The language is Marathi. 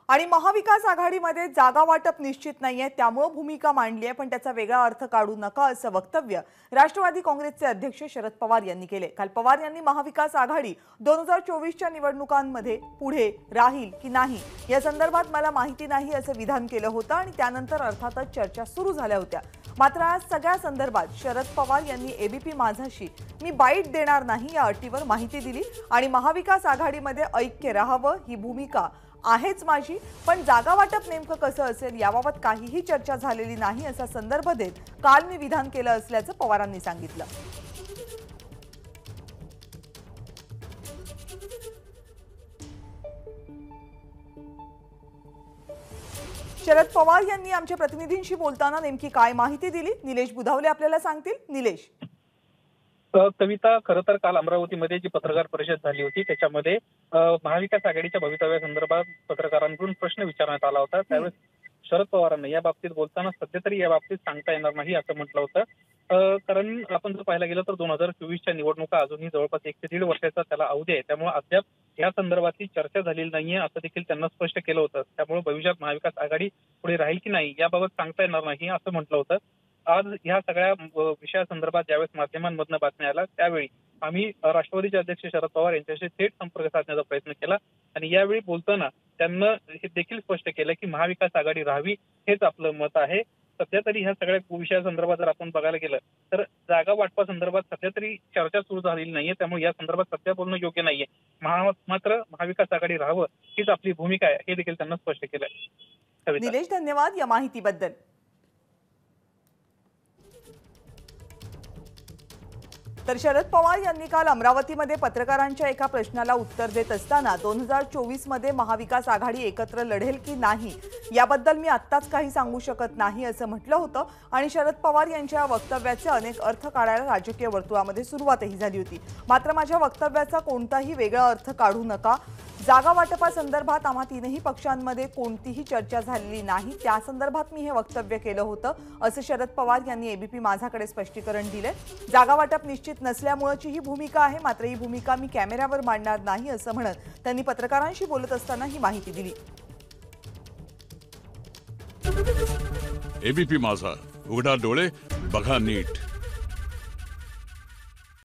आणि महाविकास आघाडीमध्ये जागा वाटप निश्चित नाहीये, त्यामुळे भूमिका मांडली आहे, पण त्याचा वेगळा अर्थ काढू नका असं वक्तव्य राष्ट्रवादी काँग्रेसचे अध्यक्ष शरद पवार यांनी केले। काल पवार यांनी महाविकास आघाडी 2024च्या निवडणुकांमध्ये पुढे राहील की नाही या संदर्भात मला माहिती नाही असं विधान केलं होतं आणि त्यानंतर अर्थातच चर्चा सुरू झाल्या होत्या। मात्र आज सगळ्या संदर्भात शरद पवार यांनी एबीपी माझाशी मी बाईट देणार नाही या अटीवर माहिती दिली आणि महाविकास आघाडीमध्ये ऐक्य राहावं ही भूमिका आहेच माझी, पण जागा वाटप नेमकं कसं असेल याबाबत काहीही चर्चा झालेली नाही असा संदर्भ देत काल मी विधान केलं असल्याचं पवारांनी सांगितलं। शरद पवार यांनी आमच्या प्रतिनिधींशी बोलताना नेमकी काय माहिती दिली निलेश बुधावले आपल्याला सांगतील। निलेश, कविता, खरं तर काल अमरावतीमध्ये जी पत्रकार परिषद झाली होती त्याच्यामध्ये महाविकास आघाडीच्या भवितव्यासंदर्भात पत्रकारांकडून प्रश्न विचारण्यात आला होता। त्यावेळेस शरद पवारांनी या बाबतीत बोलताना सध्या तरी या बाबतीत सांगता येणार नाही असं म्हटलं होतं। कारण आपण जर पाहायला गेलं तर 2024च्या निवडणुका अजूनही जवळपास 1 ते 1.5 वर्षाचा त्याला अवधी आहे, त्यामुळे अद्याप या संदर्भातली चर्चा झालेली नाहीये असं देखील त्यांना स्पष्ट केलं होतं। त्यामुळे भविष्यात महाविकास आघाडी पुढे राहील की नाही याबाबत सांगता येणार नाही असं म्हटलं होतं। आज ह्या सगळ्या विषयासंदर्भात ज्यावेळेस माध्यमांमधून बातम्या आल्या त्यावेळी आम्ही राष्ट्रवादीचे अध्यक्ष शरद पवार यांच्याशी थेट संपर्क साधण्याचा प्रयत्न केला आणि यावेळी बोलताना त्यांना हे देखील स्पष्ट केलं की महाविकास आघाडी राहावी हेच आपलं मत आहे। सध्या तरी ह्या सगळ्या विषयासंदर्भात जर आपण बघायला गेलं तर जागा वाटपासंदर्भात सध्या तरी चर्चा सुरू झालेली नाहीये, त्यामुळे या संदर्भात सध्या बोलणं योग्य नाहीये। मात्र महाविकास आघाडी राहावं हीच आपली भूमिका आहे हे देखील त्यांना स्पष्ट केलं। निलेश, धन्यवाद या माहितीबद्दल। तर शरद पवार यांनी काल अमरावतीमध्ये पत्रकारांच्या एका प्रश्नाला उत्तर देत असताना 2024 मध्ये महाविकास आघाडी एकत्र लढेल की नाही याबद्दल मी आत्ताच काही सांगू शकत नाही असं म्हटलं होतं आणि शरद पवार यांच्या वक्तव्याचे अनेक अर्थ काढायला राजकीय वर्तुळामध्ये सुरुवातही झाली होती। मात्र माझ्या वक्तव्याचा कोणताही वेगळा अर्थ काढू नका, जागा वाटपासंदर्भात आम्हा तीनही पक्षांमध्ये कोणतीही चर्चा झालेली नाही, त्या संदर्भात मी हे वक्तव्य केलं होतं असं शरद पवार यांनी एबीपी माझाकडे स्पष्टीकरण दिले। जागा वाटप निश्चित नसल्यामुळेची ही भूमिका आहे, मात्र ही भूमिका मी कॅमेऱ्यावर मांडणार नाही असं म्हणत त्यांनी पत्रकारांशी बोलत असताना ही माहिती दिली। एबीपी माझा, उघडा डोळे बघा नीट।